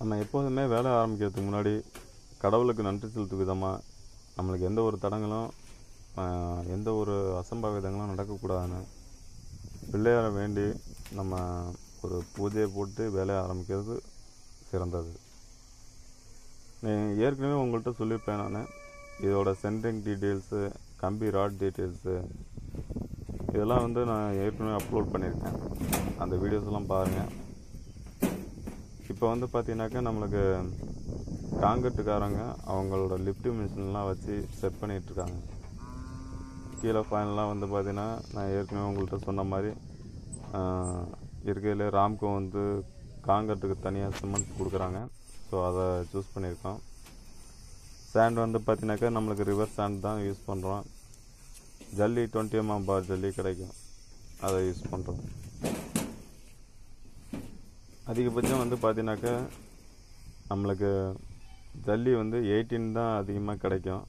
நம்ம எப்போதுமே வேலை ஆரம்பிக்கிறதுக்கு முன்னாடி கடவுளுக்கு நன்றி செலுத்தும் விதமாக நம்மளுக்கு எந்த ஒரு தடங்களும் எந்த ஒரு அசம்பாவிதங்களும் நடக்கக்கூடாதுன்னு பிள்ளையாரை வேண்டி நம்ம ஒரு பூஜையை போட்டு வேலையை ஆரம்பிக்கிறது சிறந்தது. ஏற்கனவே உங்கள்கிட்ட சொல்லியிருப்பேன் நான், இதோட சென்ட்ரிங் டீட்டெயில்ஸு, கம்பி ராட் டீட்டெயில்ஸு இதெல்லாம் நான் ஏற்கனவே அப்லோட் பண்ணியிருக்கேன். அந்த வீடியோஸ்லாம் பாருங்கள். இப்போ பார்த்தீங்கன்னாக்கா நம்மளுக்கு காங்கிரீட்டுக்காரங்க அவங்களோட லிஃப்ட் மிஷின்லாம் வச்சு செட் பண்ணிகிட்ருக்காங்க. கீழே ஃபைனலாக பார்த்தீங்கன்னா நான் ஏற்கனவே உங்கள்கிட்ட சொன்ன மாதிரி இருக்கையில் ராம்கோ காங்கிரீட்டுக்கு தனியாக சிமெண்ட் கொடுக்குறாங்க. ஸோ அதை சூஸ் பண்ணியிருக்கோம். சாண்ட் பார்த்தீங்கன்னாக்கா நம்மளுக்கு ரிவர் சாண்ட் தான் யூஸ் பண்ணுறோம். ஜல்லி 20 mm பார் ஜல்லி கிடைக்கும், அதை யூஸ் பண்ணுறோம். அதிகபட்சம் பார்த்தீங்கன்னாக்கா நம்மளுக்கு ஜல்லி 18 தான் அதிகமாக கிடைக்கும்.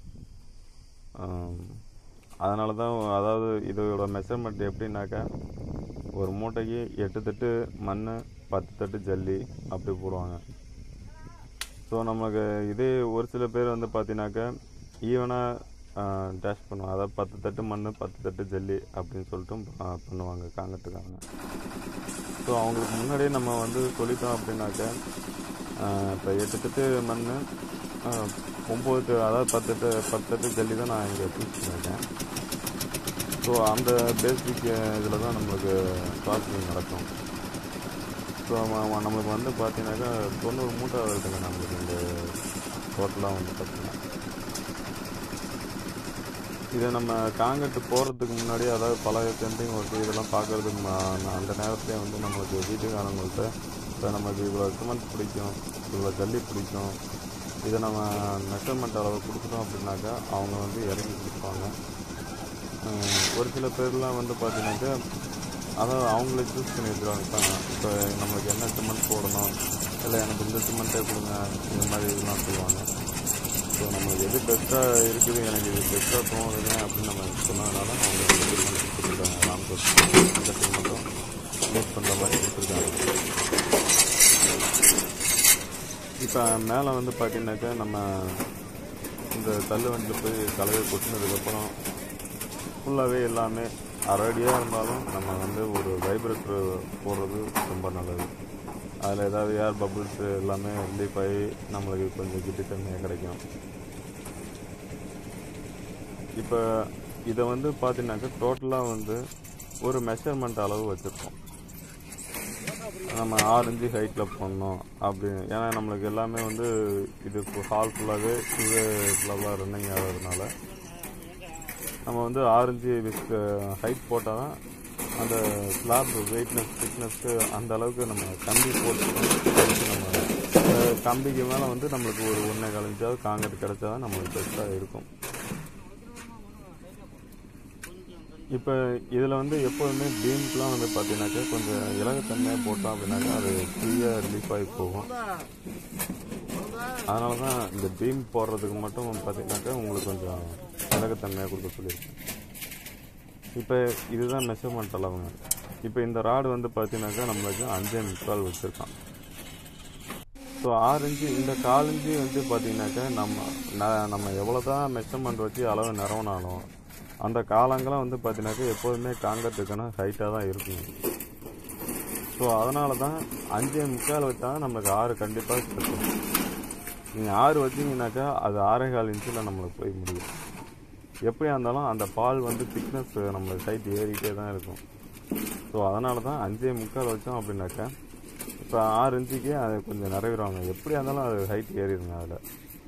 அதனால தான், அதாவது இதோட மெஷர்மெண்ட் எப்படின்னாக்கா ஒரு மூட்டைக்கு 8 தட்டு மண், 10 தட்டு ஜல்லி அப்படி போடுவாங்க. ஸோ நமக்கு இதே ஒரு சில பேர் பார்த்தீங்கன்னாக்கா ஈவனாக டேஷ் பண்ணுவாங்க. அதாவது 10 தட்டு மண், 10 தட்டு ஜல்லி அப்படின்னு சொல்லிட்டு பண்ணுவாங்க காங்கிரீட்டுக்காரங்க. ஸோ அவங்களுக்கு முன்னாடியே நம்ம சொல்லிட்டோம் அப்படின்னாக்கா இப்போ 8 தட்டு மண், 9 அதாவது 10 தட்டு ஜல்லி தான் நான் இங்கே சூஸ் பண்ணியிருக்கேன். ஸோ அந்த பேசிக் இதில் தான் நம்மளுக்கு ப்ராசஸிங் நடக்கும். ஸோ நம்மளுக்கு பார்த்தீங்கன்னாக்கா 90 மூட்டை வருதுங்க நம்மளுக்கு இந்த டோட்டலாக பார்த்தீங்கன்னா. இதை நம்ம காங்கிரீட்டு போடுறதுக்கு முன்னாடி, அதாவது பழைய சென்ட்ரிங் ஒர்க்கு இதெல்லாம் பார்க்குறதுக்கு அந்த நேரத்துலேயே நம்மளுக்கு வீட்டுக்காரங்கள்ட்ட இப்போ நமக்கு இவ்வளோ சிமெண்ட் பிடிக்கும், இவ்வளோ ஜல்லி பிடிக்கும், இதை நம்ம மெஷர்மெண்ட் அளவு கொடுக்குறோம் அப்படின்னாக்கா அவங்க இறங்கி கொடுப்பாங்க. ஒரு சில பேர்லாம் பார்த்தீங்கன்னாக்கா அதாவது அவங்களே சூஸ் பண்ணி வச்சுருவாங்க. இப்போ நம்மளுக்கு என்ன சிமெண்ட் போடணும், இல்லை எனக்கு இந்த சிமெண்ட்டே கொடுங்க, இந்த மாதிரி இதெல்லாம் சொல்லுவாங்க. ஸோ நம்மளுக்கு எது பெஸ்ட்டாக இருக்குது, எனக்கு இது பெஸ்ட்டாக தோணுதுங்க அப்படின்னு நம்ம சொன்னதுனால அவங்க கொடுத்துருக்காங்க. ராம்கோ இந்த சிமெண்ட்டும் யூஸ் பண்ணுற மாதிரி கொடுத்துருக்காங்க. இப்போ மேலே பார்த்தீங்கன்னாக்கா நம்ம இந்த தள்ளு வண்டியில் போய் கலவை கொட்டினதுக்கப்புறம் ஃபுல்லாகவே எல்லாமே அரடியாக இருந்தாலும் நம்ம ஒரு வைப்ரேட்டர் போடுறது ரொம்ப நல்லது. அதில் ஏதாவது ஏர் பபுள்ஸு எல்லாமே ரிலீஃப் ஆகி நம்மளுக்கு கொஞ்சம் கிட்டித்தன்மையாக கிடைக்கும். இப்போ இதை பார்த்தீங்கன்னாக்கா டோட்டலாக ஒரு மெஷர்மெண்ட் அளவு வச்சுருக்கோம். நம்ம 6 இன்ச்சு ஹைட்டில் போடணும் அப்படின்னு. ஏன்னா நம்மளுக்கு எல்லாமே இது ஹால் ஃபுல்லாகவே இதே ஃபுல்லாக ரன்னிங் ஆகிறதுனால நம்ம 6 இன்ச்சு ஹைட் போட்டால் தான் அந்த ஸ்லாப் வெயிட்னஸ் திக்னஸ்க்கு அந்த அளவுக்கு நம்ம கம்பி போட்டு நம்ம கம்பிக்கு மேலே நம்மளுக்கு ஒரு 1.25 இன்ச்சாவது காங்கிரீட் கிடைச்சா தான் நம்மளுக்கு பெஸ்ட்டாக இருக்கும். இப்போ இதில் எப்போதுமே பீம்ஸ்லாம் பார்த்தீங்கன்னாக்கா கொஞ்சம் இலகுத்தன்மையாக போட்டோம் அப்படின்னாக்கா அது ஃப்ரீயாக ரிலீஃப் ஆகி போகும். அதனால தான் இந்த பீம் போடுறதுக்கு மட்டும் பார்த்தீங்கன்னாக்கா உங்களுக்கு கொஞ்சம் இலகுத்தன்மையாக கொடுக்க சொல்லியிருக்கேன். இப்போ இதுதான் மெஷர்மெண்ட் அளவுங்க. இப்போ இந்த ராடு பார்த்தீங்கன்னாக்கா நம்மளுக்கு 5.25 வச்சுருக்கான். ஸோ 6 இன்ச்சு இந்த 4 இன்ச்சு பார்த்தீங்கன்னாக்கா நம்ம எவ்வளோ தான் மெஷர்மெண்ட் வச்சு அளவு நிறவுனாலும் அந்த காலங்களாம் பார்த்தீங்கன்னாக்கா எப்போதுமே காங்கிரீட்டுக்கான ஹைட்டாக தான் இருக்குங்க. ஸோ அதனால தான் 5.25 வச்சா நம்மளுக்கு 6 கண்டிப்பாக கிடைக்கும். நீங்கள் 6 வச்சிங்கனாக்கா அது 6.25 இன்ச்சில் நம்மளுக்கு போய் முடியும். எப்படியா இருந்தாலும் அந்த பால் திக்னஸ் நம்மளுக்கு ஹைட் ஏறிக்கிட்டே தான் இருக்கும். ஸோ அதனால தான் 5.25 வச்சோம் அப்படின்னாக்கா இப்போ 6 இன்ச்சுக்கே அது கொஞ்சம் நிறைவிடுவாங்க. எப்படியா இருந்தாலும் அது ஹைட் ஏறிடுங்க அதில்.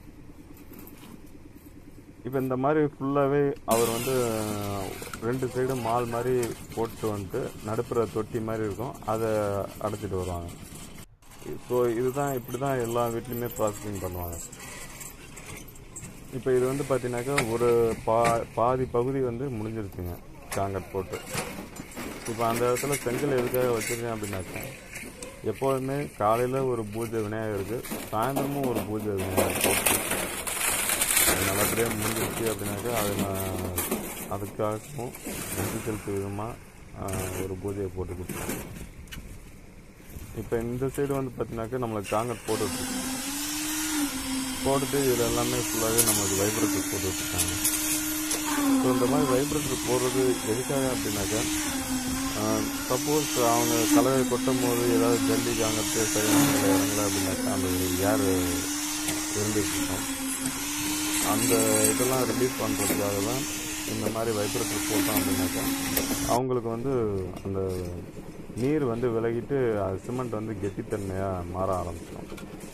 இப்போ இந்த மாதிரி ஃபுல்லாகவே அவர் 2 சைடு மால் மாதிரி போட்டு நடுப்புற தொட்டி மாதிரி இருக்கும், அதை அடைச்சிட்டு வருவாங்க. ஸோ இதுதான் இப்படி தான் எல்லா வீட்லேயுமே ப்ராசஸிங் பண்ணுவாங்க. இப்போ இது பார்த்தீங்கன்னாக்கா ஒரு பாதி பகுதி முடிஞ்சிருச்சுங்க காங்கிரீட் போட்டு. இப்போ அந்த இடத்துல செங்கல் எதுக்காக வச்சுருக்கேன் அப்படின்னாக்கா எப்போதுமே காலையில் ஒரு பூஜை விநாயகருக்கு, சாயந்தரமும் ஒரு பூஜை விநாயகர் போட்டு அது நல்லபடியாக முடிஞ்சிருச்சு அப்படின்னாக்கா அதுக்காகவும் நன்றி செலுத்து விதமாக ஒரு பூஜையை போட்டு கொடுத்துருக்கேன். இப்போ இந்த சைடு வந்து பார்த்தீங்கன்னாக்கா நம்மளுக்கு காங்கிரட் போட்டுட்டு இதில் எல்லாமே ஃபுல்லாகவே நம்மளுக்கு வைப்ரேட்டர் போட்டு வச்சுருக்காங்க. ஸோ இந்த மாதிரி வைப்ரேட்டர் போடுறது எதுக்காக அப்படின்னாக்கா, சப்போஸ் அவங்க கலவை கொட்டும் போது ஏதாவது ஜல்லி காங்கட்டு சரியான இறங்கலை அப்படின்னாக்கா அந்த ஏர் இருந்துருக்கோம். அந்த இதெல்லாம் ரிலீஸ் பண்ணுறதுக்காக தான் இந்த மாதிரி வைப்ரேட்டர் போட்டோம் அப்படின்னாக்கா அவங்களுக்கு வந்து அந்த நீர் வந்து விலகிட்டு சிமெண்ட் வந்து கெட்டித்தன்மையாக மாற ஆரம்பிச்சிடும்.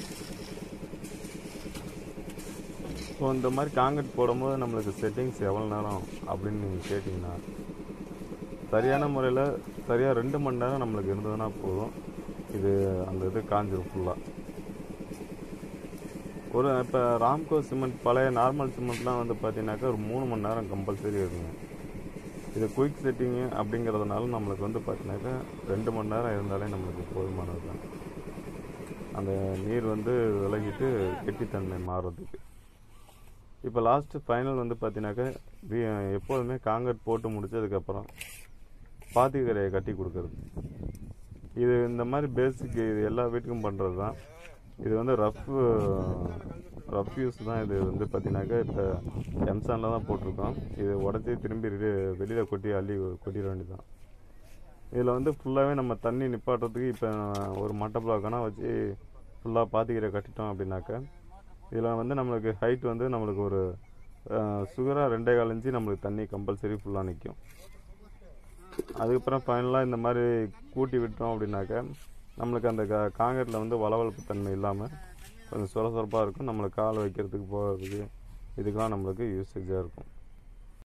ஸோ இந்த மாதிரி காங்கிரீட் போடும்போது நம்மளுக்கு செட்டிங்ஸ் எவ்வளோ நேரம் அப்படின்னு நீங்கள் கேட்டிங்கன்னா, சரியான முறையில் சரியாக 2 மணி நேரம் நம்மளுக்கு இருந்ததுன்னா போதும். இது அந்த இது காஞ்சிரும் ஃபுல்லாக. இப்போ ராம்கோ சிமெண்ட் பழைய நார்மல் சிமெண்ட்லாம் வந்து பார்த்தீங்கன்னாக்கா ஒரு 3 மணி நேரம் கம்பல்சரி இருக்குங்க. இது குயிக் செட்டிங்கு அப்படிங்கிறதுனால நம்மளுக்கு வந்து பார்த்தீங்கன்னாக்கா 2 மணி நேரம் இருந்தாலே நம்மளுக்கு போதுமானது தான். அந்த நீர் வந்து விலகிட்டு கெட்டித்தன்மை மாறுறதுக்கு. இப்போ லாஸ்ட்டு ஃபைனல் வந்து பார்த்தீங்கன்னாக்கா எப்போதுமே காங்கிரீட் போட்டு முடித்ததுக்கப்புறம் பாத்திக்கரையை கட்டி கொடுக்குறது. இது இந்த மாதிரி பேசிக் இது எல்லா வீட்டுக்கும் பண்ணுறது தான். இது வந்து ரஃப் யூஸ் தான். இது வந்து பார்த்தீங்கன்னாக்கா இப்போ எம்சானில் தான் போட்டிருக்கோம். இது உடச்சி திரும்பி வெளியில் கொட்டிட வேண்டியது தான். இதில் வந்து ஃபுல்லாகவே நம்ம தண்ணி நிப்பாட்டுறதுக்கு இப்போ ஒரு மட்டை பிளாக்கானா வச்சு ஃபுல்லாக பாத்திக்கரை கட்டிட்டோம் அப்படின்னாக்கா, இதில் வந்து நம்மளுக்கு ஹைட் வந்து நம்மளுக்கு ஒரு சுகராக 2.25 இன்ச்சு நம்மளுக்கு தண்ணி கம்பல்சரி ஃபுல்லாக நிற்கும். அதுக்கப்புறம் ஃபைனலாக இந்த மாதிரி கூட்டி விட்டோம் அப்படின்னாக்கா நம்மளுக்கு அந்த காங்கிரீட்டில் வந்து வளவளப்பு தன்மை இல்லாமல் கொஞ்சம் சொரசொரப்பாக இருக்கும். நம்மளுக்கு கால் வைக்கிறதுக்கு போகிறதுக்கு இதுக்கெலாம் நம்மளுக்கு யூசேஜாக இருக்கும்.